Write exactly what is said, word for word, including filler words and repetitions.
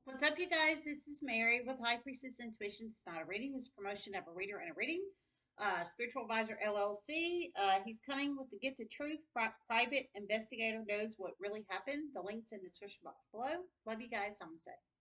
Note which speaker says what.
Speaker 1: What's up, you guys? This is Mary with High Priestess Intuition. It's not a reading, it's a promotion of a reader and a reading. Uh, Spiritual Advisor L L C. Uh, he's coming with the gift of truth. Pri- private investigator knows what really happened. The link's in the description box below. Love you guys. I'm say.